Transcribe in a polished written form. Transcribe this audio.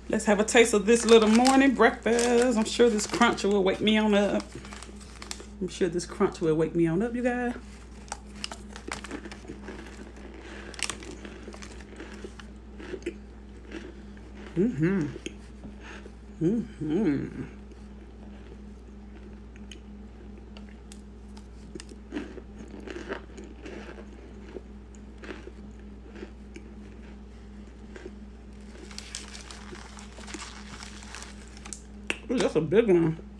Let's have a taste of this little morning breakfast. I'm sure this crunch will wake me on up. I'm sure this crunch will wake me on up, you guys. Ooh, that's a big one.